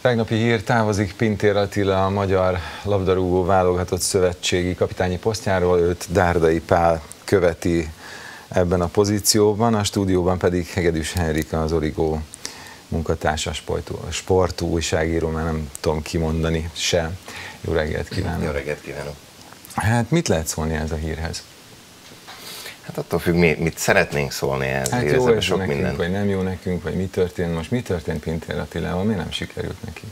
Tegnapi hír: távozik Pintér Attila a magyar labdarúgó válogatott szövetségi kapitányi posztjáról, őt Dárdai Pál követi ebben a pozícióban, a stúdióban pedig Hegedűs Henrika, az Origó munkatársa, sportú újságíró, már nem tudom kimondani se. Jó reggelt kívánok! Jó reggelt kívánok! Hát mit lehet szólni ez a hírhez? Hát attól függ, mit szeretnénk szólni ehhez. Hát jó ez sok nekünk, minden. Vagy nem jó nekünk, vagy mi történt most? Mi történt Pintér Attilával? Miért nem sikerült neki?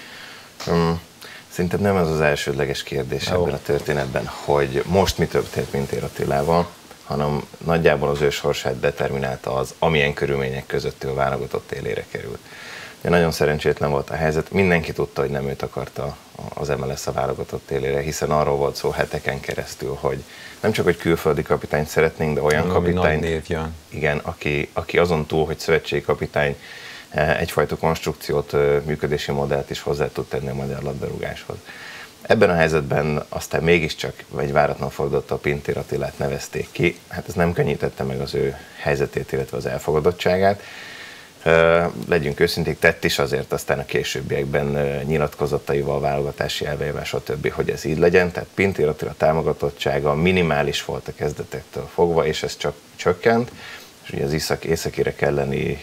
Szerintem nem ez az elsődleges kérdés ebben a történetben, hogy most mi történt Pintér Attilával, hanem nagyjából az ő sorsát determinálta az, amilyen körülmények között ő válogatott élére került. De nagyon szerencsétlen volt a helyzet, mindenki tudta, hogy nem őt akarta az MLS a válogatott élére, hiszen arról volt szó heteken keresztül, hogy nem csak, hogy külföldi kapitányt szeretnénk, de olyan kapitányt, igen, aki azon túl, hogy szövetségi kapitány, egyfajta konstrukciót, működési modellt is hozzá tud tenni a magyar labdarúgáshoz. Ebben a helyzetben aztán mégiscsak egy váratlan fordulattal Pintér Attilát nevezték ki. Hát ez nem könnyítette meg az ő helyzetét, illetve az elfogadottságát. Legyünk őszinték, tett is azért aztán a későbbiekben nyilatkozataival, válogatási elveivel, stb., hogy ez így legyen. Tehát Pintér Attila támogatottsága minimális volt a kezdetektől fogva, és ez csak csökkent. És ugye az északire kelleni,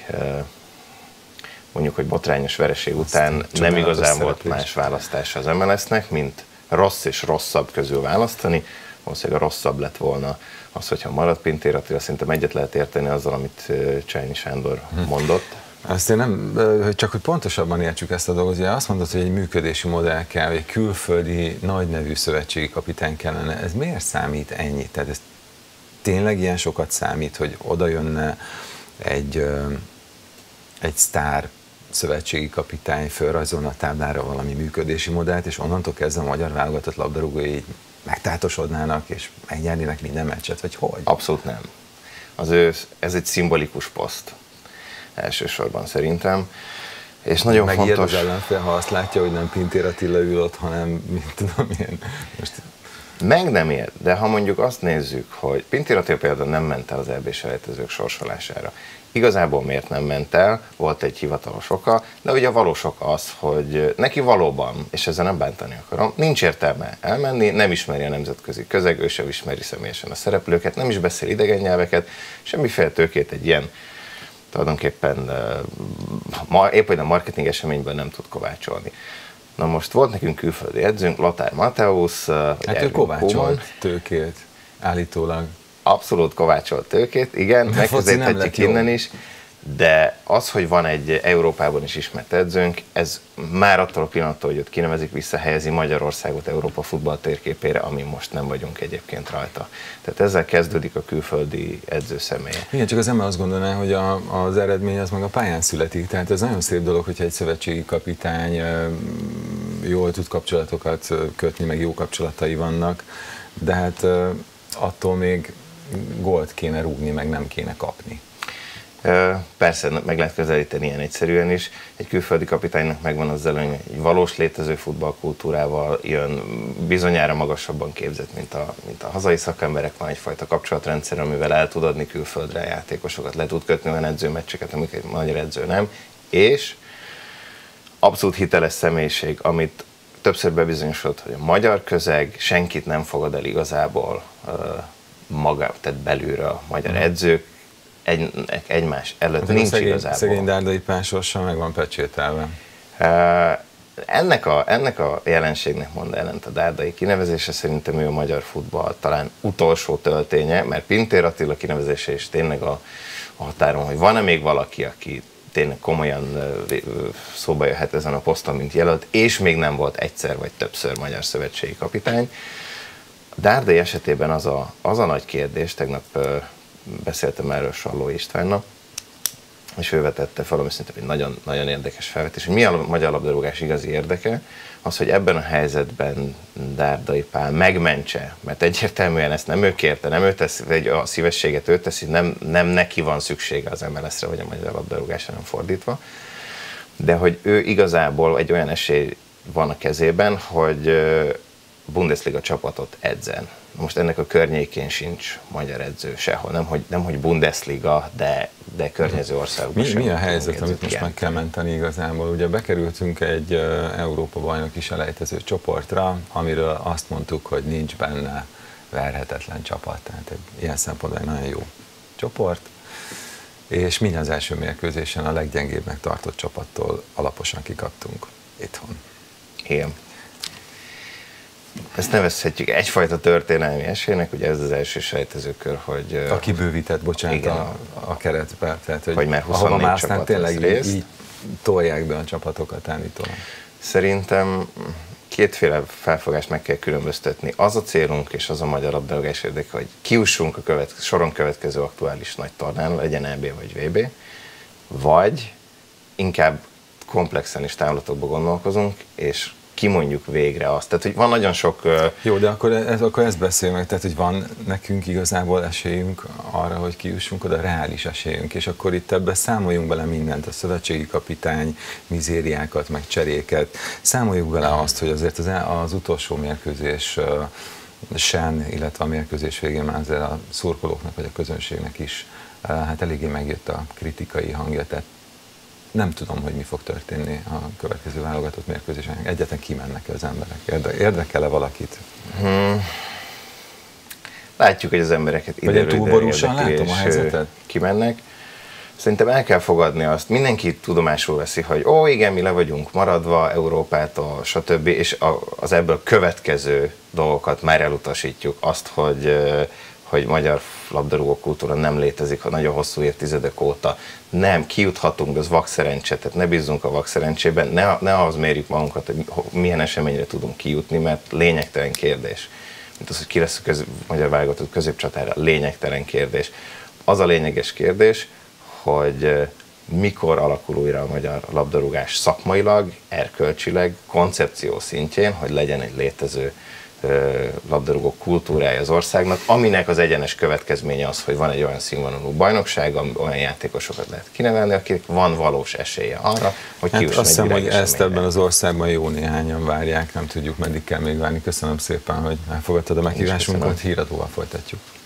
mondjuk, hogy botrányos vereség után nem igazán volt más választása az MLS-nek, mint rossz és rosszabb közül választani. Valószínűleg a rosszabb lett volna az, hogyha marad Pintér Attila. Szerintem egyet lehet érteni azzal, amit Csányi Sándor mondott. Azt én nem, csak hogy pontosabban értsük ezt a dolgot, ugye azt mondod, hogy egy működési modell kell, egy külföldi nagynevű szövetségi kapitány kellene. Ez miért számít ennyit? Tehát ez tényleg ilyen sokat számít, hogy oda jönne egy sztár szövetségi kapitány, fölrajzolna a táblára valami működési modellt, és onnantól kezdve a magyar válogatott labdarúgói így megtátosodnának, és megnyernének minden meccset, vagy hogy? Abszolút nem. Ez egy szimbolikus poszt elsősorban szerintem. És nagyon megijed fontos... az ellenfél, ha azt látja, hogy nem Pintér Attila ül ott, hanem mint tudom én. Most... Meg nem ijed, de ha mondjuk azt nézzük, hogy Pintér Attila például nem ment el az EB-selejtezők sorsolására. Igazából miért nem ment el? Volt egy hivatalos oka, de ugye a valós oka az, hogy neki valóban, és ezzel nem bántani akarom, nincs értelme elmenni, nem ismeri a nemzetközi közeg, ő sem ismeri személyesen a szereplőket, nem is beszél idegen nyelveket, semmiféle tőkét egy ilyen tulajdonképpen épp olyan a marketing eseményben nem tud kovácsolni. Na most volt nekünk külföldi edzőnk, Lothar Matthäus. Hát ő kovácsolt tőkét, állítólag. Abszolút kovácsolt tőkét, igen, megközelíthetjük innen is, de az, hogy van egy Európában is ismert edzőnk, ez már attól a pillanattól, hogy őt kinevezik, visszahelyezi Magyarországot Európa futball térképére, ami most nem vagyunk egyébként rajta. Tehát ezzel kezdődik a külföldi edző személye. Igen, csak az ember azt gondolná, hogy az eredmény az meg a pályán születik, tehát ez nagyon szép dolog, hogyha egy szövetségi kapitány jól tud kapcsolatokat kötni, meg jó kapcsolatai vannak, de hát attól még gólt kéne rúgni, meg nem kéne kapni. Persze, meg lehet közelíteni ilyen egyszerűen is. Egy külföldi kapitánynak megvan az előny, egy valós létező futballkultúrával jön, bizonyára magasabban képzett, mint a hazai szakemberek, van egyfajta kapcsolatrendszer, amivel el tud adni külföldre játékosokat, le tud kötni olyan edzőmeccseket, amik egy magyar edző nem, és abszolút hiteles személyiség, amit többször bebizonyosodott, hogy a magyar közeg senkit nem fogad el igazából maga, tehát belülről a magyar edzők, egymás előtt nincs igazából. Szegény Dárdai Pál sorsa meg van pecsételve. Ennek a jelenségnek mond ellent a Dárdai kinevezése, szerintem ő a magyar futball talán utolsó tölténye, mert Pintér Attila kinevezése is tényleg a határon, hogy van-e még valaki, aki tényleg komolyan szóba jöhet ezen a poszton, mint jelölt, és még nem volt egyszer vagy többször magyar szövetségi kapitány. Dárdai esetében az a nagy kérdés, tegnap beszéltem erről Salló Istvánnal, és ő vetette fel, ami szerintem egy nagyon, nagyon érdekes felvetés, hogy mi a magyar labdarúgás igazi érdeke, az, hogy ebben a helyzetben Dárdai Pál megmentse, mert egyértelműen ezt nem ő kérte, nem ő teszi, vagy a szívességet ő teszi, nem neki van szüksége az MLS-re, vagy a magyar labdarúgásra, nem fordítva, de hogy ő igazából egy olyan esély van a kezében, hogy Bundesliga csapatot edzen. Most ennek a környékén sincs magyar edző sehol, nem hogy Bundesliga, de környező országokban sem. Mi a helyzet, amit most meg kell menteni igazából? Ugye bekerültünk egy Európa-bajnoki selejtező csoportra, amiről azt mondtuk, hogy nincs benne verhetetlen csapat, tehát ilyen szempontból egy nagyon jó csoport, és mindjárt az első mérkőzésen a leggyengébbnek tartott csapattól alaposan kikaptunk itthon. Igen. Ezt nevezhetjük egyfajta történelmi esélynek, ugye ez az első sejtezőkör, hogy... A kibővített, bocsánat, igen, a keretbe, tehát hogy már 24 csapat tényleg így tolják be a csapatokat állítólag. Szerintem kétféle felfogást meg kell különböztetni. Az a célunk és az a magyar labdarúgás érdeke, hogy kiussunk a soron következő aktuális nagy tornán, legyen EB vagy VB, vagy inkább komplexen és távlatokba gondolkozunk, és kimondjuk végre azt. Tehát, hogy van nagyon sok... Jó, de akkor ezt beszéljünk meg, tehát, hogy van nekünk igazából esélyünk arra, hogy kijussunk oda, reális esélyünk, és akkor itt ebbe számoljunk bele mindent, a szövetségi kapitány, mizériákat, meg cseréket, számoljuk bele azt, hogy azért az utolsó mérkőzés sen, illetve a mérkőzés végén már azért a szurkolóknak, vagy a közönségnek is hát eléggé megjött a kritikai hangja, tehát nem tudom, hogy mi fog történni a következő válogatott mérkőzésen. Egyetlen kimennek az emberek. Érdekel-e valakit? Látjuk, hogy az embereket időről látom a helyzetet? Kimennek. Szerintem el kell fogadni azt. Mindenki tudomásul veszi, hogy igen, mi le vagyunk maradva Európától, stb. És az ebből következő dolgokat már elutasítjuk. Azt, hogy magyar labdarúgó kultúra nem létezik nagyon hosszú évtizedek óta. Nem, kijuthatunk, de az vakszerencse, tehát ne bízzunk a vakszerencsében, ne ahhoz mérjük magunkat, hogy milyen eseményre tudunk kijutni, mert lényegtelen kérdés. Mint az, hogy ki lesz a magyar válogatott középcsatára, lényegtelen kérdés. Az a lényeges kérdés, hogy mikor alakul újra a magyar labdarúgás szakmailag, erkölcsileg, koncepció szintjén, hogy legyen egy létező labdarúgó kultúrája az országnak, aminek az egyenes következménye az, hogy van egy olyan színvonalú bajnokság, olyan játékosokat lehet kinevelni, akik van valós esélye arra, hogy kiusson azt hiszem, hogy ezt ebben az országban jó néhányan várják, nem tudjuk, meddig kell még várni. Köszönöm szépen, hogy elfogadtad a meghívásunkat, híradóval folytatjuk.